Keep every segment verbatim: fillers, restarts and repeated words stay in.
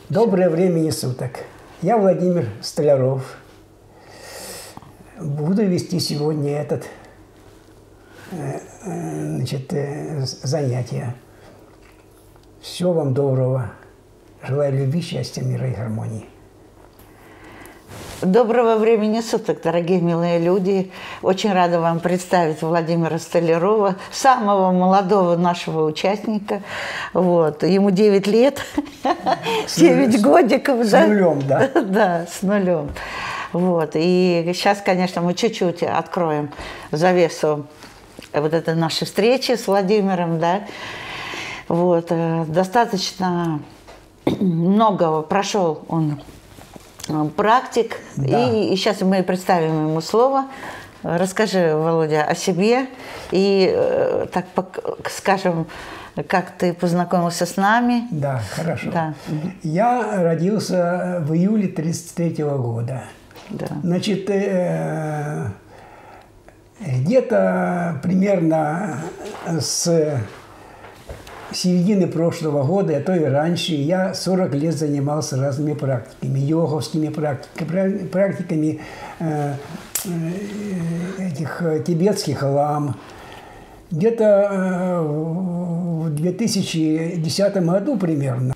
Доброе времени суток. Я Владимир Столяров. Буду вести сегодня этот значит, занятие. Всего вам доброго. Желаю любви, счастья, мира и гармонии. Доброго времени суток, дорогие милые люди. Очень рада вам представить Владимира Столярова, самого молодого нашего участника. Вот. Ему девять лет, девять годиков. С нулем, да? Да, с нулем. Вот. И сейчас, конечно, мы чуть-чуть откроем завесу вот этой нашей встречи с Владимиром, да. Вот. Достаточно много прошел он практик, да. и, и сейчас мы представим ему слово. Расскажи, Володя, о себе и, так скажем, как ты познакомился с нами. Да, хорошо. Да. Я родился в июле тридцать третьего года. Да. Значит, э, где-то примерно с середины прошлого года, а то и раньше, я сорок лет занимался разными практиками, йоговскими практиками, практиками э, э, этих тибетских лам. Где-то э, в две тысячи десятом году примерно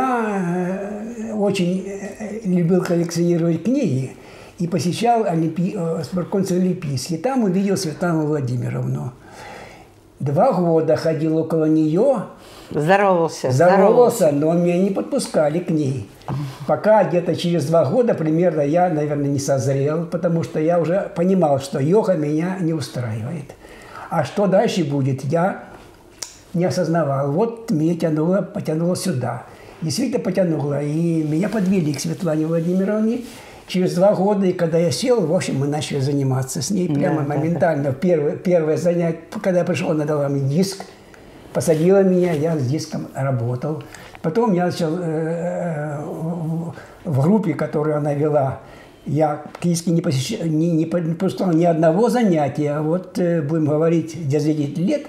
я э, очень любил коллекционировать книги и посещал Олимпи... спорткомплекс Олимпийский. Там увидел Светлану Владимировну. Два года ходил около нее. Здоровался. Здоровался, но меня не подпускали к ней. Пока где-то через два года примерно я, наверное, не созрел, потому что я уже понимал, что йога меня не устраивает. А что дальше будет, я не осознавал. Вот меня тянуло, потянуло сюда. Действительно потянуло. И меня подвели к Светлане Владимировне. Через два года, и когда я сел, в общем, мы начали заниматься с ней прямо да, моментально. Да, да. Первое, первое занятие, когда я пришел, она дала мне диск, посадила меня, я с диском работал. Потом я начал э, в, в группе, которую она вела, я практически не, посещал, не, не пропускал ни одного занятия. Вот э, будем говорить, за десять лет.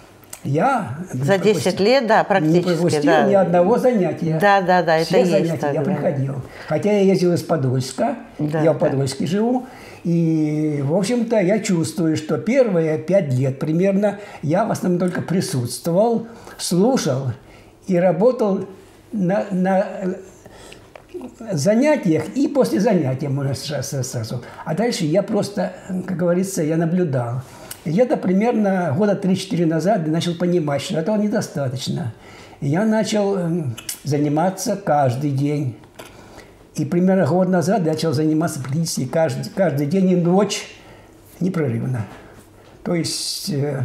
Я за десять лет, да, практически. Не пропустил да. ни одного занятия. Да, да, да, Все это занятия есть. Так, я да. приходил. Хотя я ездил из Подольска, да, я в да. Подольске живу. И, в общем-то, я чувствую, что первые пять лет примерно я в основном только присутствовал, слушал и работал на, на занятиях и после занятия, можно сразу. А дальше я просто, как говорится, я наблюдал. Где-то примерно года три-четыре назад я начал понимать, что этого недостаточно. И я начал заниматься каждый день. И примерно год назад я начал заниматься практически каждый, каждый день и ночь непрерывно. То есть... Э,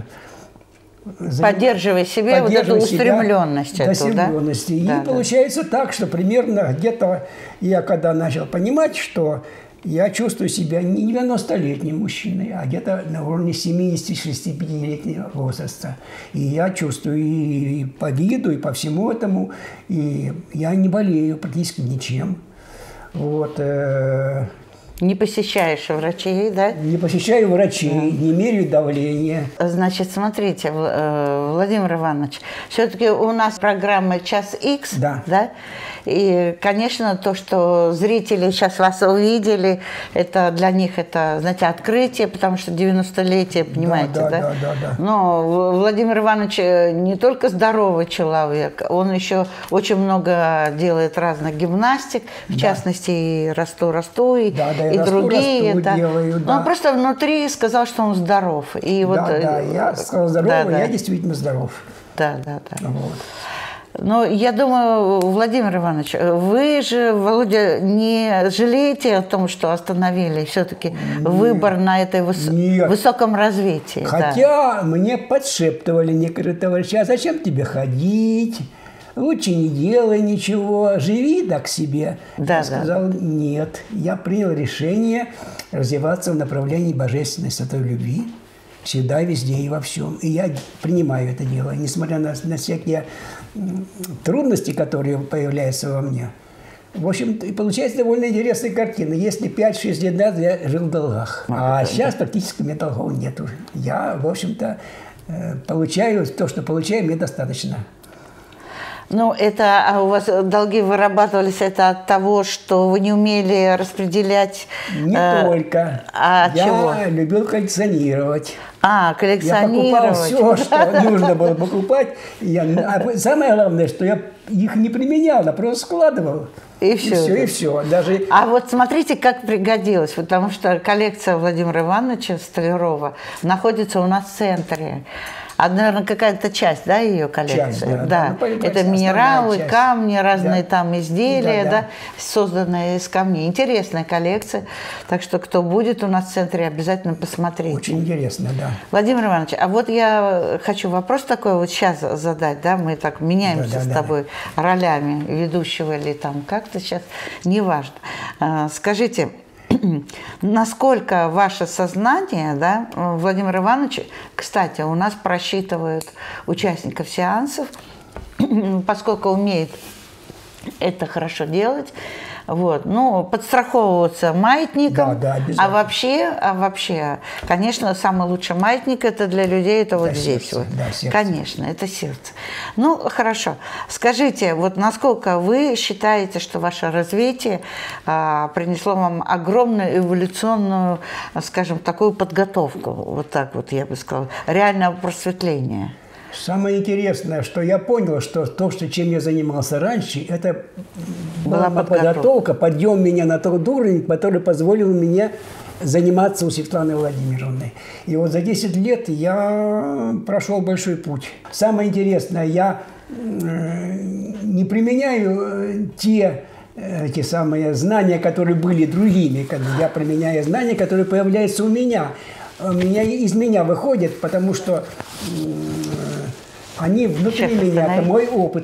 Поддерживай себе вот эту устремленность. До устремленности. И да, получается да. так, что примерно где-то я когда начал понимать, что... Я чувствую себя не девяностолетним мужчиной, а где-то на уровне семидесяти-шестидесятипятилетнего возраста. И я чувствую и по виду, и по всему этому, и я не болею практически ничем. Вот. Не посещаешь врачей, да? Не посещаю врачей, да. не меряю давление. Значит, смотрите, Владимир Иванович, все-таки у нас программа «Час Икс», да. да? И, конечно, то, что зрители сейчас вас увидели, это для них это, знаете, открытие, потому что девяностолетие, понимаете, да? Да, да? да, да, да. Но Владимир Иванович не только здоровый человек, он еще очень много делает разных гимнастик, в да. частности, и «Расту-расту», и, да, да, и расту, другие. расту, да. делаю, да. Но он просто внутри сказал, что он здоров. И да, вот, да, я сказал здоров, да, я да. действительно здоров. Да, да, да. Вот. Но я думаю, Владимир Иванович, вы же, Володя, не жалеете о том, что остановили все-таки выбор на этой выс... высоком развитии? Хотя да. мне подшептывали некоторые товарищи, а зачем тебе ходить? Лучше не делай ничего, живи так себе. Да, я сказал, да. нет, я принял решение развиваться в направлении божественной святой любви. Всегда, везде и во всем. И я принимаю это дело, несмотря на, на всякие трудности, которые появляются во мне. В общем, и получается довольно интересная картина. Если пять-шесть лет назад я жил в долгах, а, а сейчас практически у меня долгов нет уже. Я, в общем-то, получаю то, что получаю, мне достаточно. Ну, это а у вас долги вырабатывались это от того, что вы не умели распределять? Не э, только. А Я чего? любил коллекционировать. А, коллекционировать. Я покупал все, что нужно было покупать. Я, а самое главное, что я их не применял, а просто складывал. И все. И все, и все. Даже... А вот смотрите, как пригодилось, потому что коллекция Владимира Ивановича Столярова находится у нас в центре. А, наверное, какая-то часть, да, ее коллекции? Часть, да. Да. Да. Ну, Это минералы, часть. камни, разные Да. там изделия, Да, да, да. созданные из камней. Интересная коллекция. Так что, кто будет у нас в центре, обязательно посмотрите. Очень интересно, да. Владимир Иванович, а вот я хочу вопрос такой вот сейчас задать, да, мы так меняемся Да, да, с да. тобой ролями ведущего или там как-то сейчас, неважно. А, Скажите, насколько ваше сознание, да, Владимир Иванович, кстати, у нас просчитывают участников сеансов, поскольку умеет это хорошо делать, вот, ну, подстраховываться маятником, Да, да, а обязательно. вообще, а вообще, конечно, самый лучший маятник это для людей, это вот Да, здесь сердце, вот, да, сердце. конечно, это сердце. Ну, хорошо, скажите, вот насколько вы считаете, что ваше развитие а, принесло вам огромную эволюционную, скажем, такую подготовку, вот так вот я бы сказала, реальное просветление? Самое интересное, что я понял, что то, что, чем я занимался раньше, это Была была подготовка. подготовка, подъем меня на тот уровень, который позволил мне заниматься у Светланы Владимировны. И вот за десять лет я прошел большой путь. Самое интересное, я э, не применяю э, те э, те самые знания, которые были другими. Когда я применяю знания, которые появляются у меня. У меня из меня выходят, потому что э, они внутри Сейчас меня, это останови. мой опыт.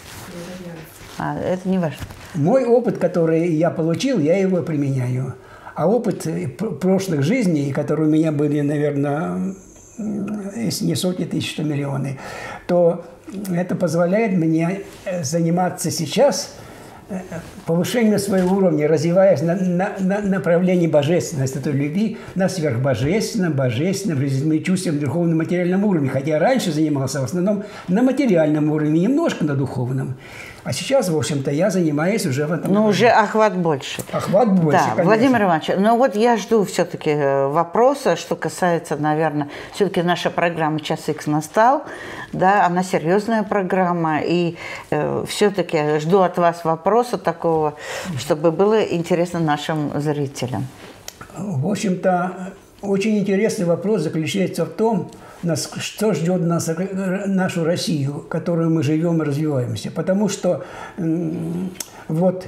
А, это не важно. Мой опыт, который я получил, я его применяю. А опыт пр- прошлых жизней, которые у меня были, наверное, если не сотни тысяч, то миллионы, то это позволяет мне заниматься сейчас повышением своего уровня, развиваясь на, на, на направлении божественности, этой любви на сверхбожественном, божественном, жизненном чувственном, духовном, материальном уровне. Хотя я раньше занимался в основном на материальном уровне, немножко на духовном. А сейчас, в общем-то, я занимаюсь уже в этом. Ну, уже охват больше. Охват больше, Да, конечно. Владимир Иванович, ну вот я жду все-таки вопроса, что касается, наверное, все-таки наша программа «Час Икс» настал, да, она серьезная программа, и э, все-таки жду от вас вопроса такого, чтобы было интересно нашим зрителям. В общем-то, очень интересный вопрос заключается в том, нас, что ждет нас, нашу Россию, в которой мы живем и развиваемся. Потому что м, вот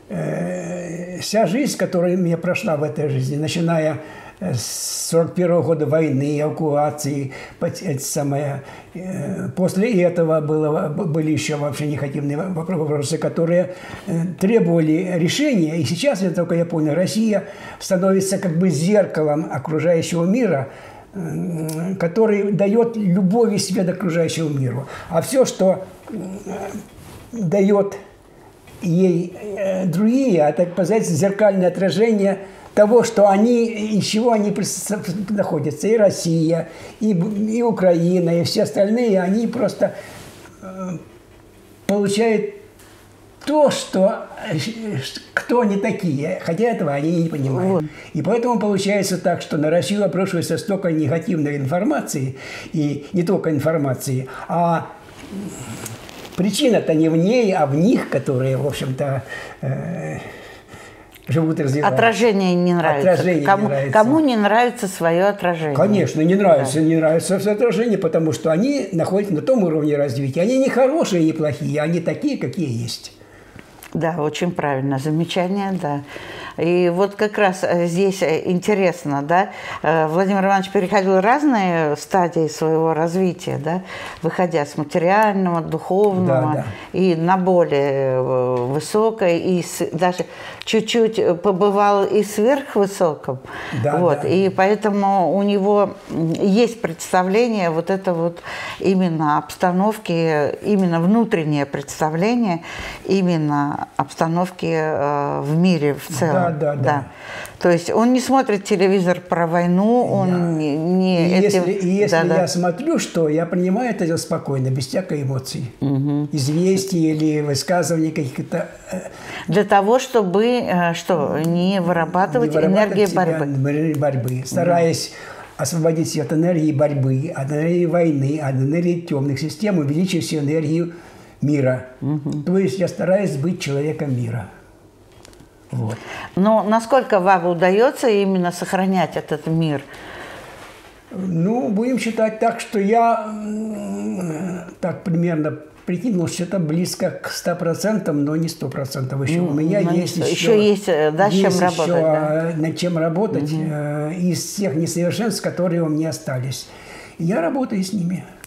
э, вся жизнь, которая мне прошла в этой жизни, начиная с сорок первого года войны, эвакуации, это самое, э, после этого было, были еще вообще негативные вопросы, которые э, требовали решения. И сейчас, я только я понял, Россия становится как бы зеркалом окружающего мира, который дает любовь и свет окружающему миру. А все, что дает ей другие, это, сказать, зеркальное отражение того, что они, из чего они находятся. И Россия, и, и Украина, и все остальные, они просто получают то, что кто они такие, хотя этого они не понимают. Вот. И поэтому получается так, что на Россию обрушивается столько негативной информации, и не только информации, а причина-то не в ней, а в них, которые, в общем-то, э, живут и развиваются. Отражение не нравится. Отражение кому, не нравится. Кому не нравится свое отражение? Конечно, не нравится, да. не нравится все отражение, потому что они находятся на том уровне развития. Они не хорошие, не плохие, они такие, какие есть. Да, очень правильно, замечание, да. И вот как раз здесь интересно, да, Владимир Иванович переходил разные стадии своего развития, да, выходя с материального, духовного, да, да. и на более высокое, и даже чуть-чуть побывал и сверхвысоком, да, вот, да. И поэтому у него есть представление вот это вот именно обстановки, именно внутреннее представление, именно обстановки в мире в целом. Да, да, да, да. То есть он не смотрит телевизор про войну, он да. не, не и этим... Если, и если да, я да. смотрю, что я принимаю это спокойно, без всякой эмоций. Угу. Известий или высказываний каких-то... Для того, чтобы что, не вырабатывать, не энергии борьбы. борьбы. Стараясь угу. освободить себя от энергии борьбы, от энергии войны, от энергии темных систем, увеличив всю энергию мира. Угу. То есть я стараюсь быть человеком мира. Вот. Но насколько вам удается именно сохранять этот мир? Ну, будем считать так, что я так примерно прикинул, что это близко к ста процентам, но не сто процентов. Еще ну, у меня есть еще, еще есть, да, есть чем еще работать, да? над чем работать угу. из тех несовершенств, которые у меня остались. И я работаю с ними.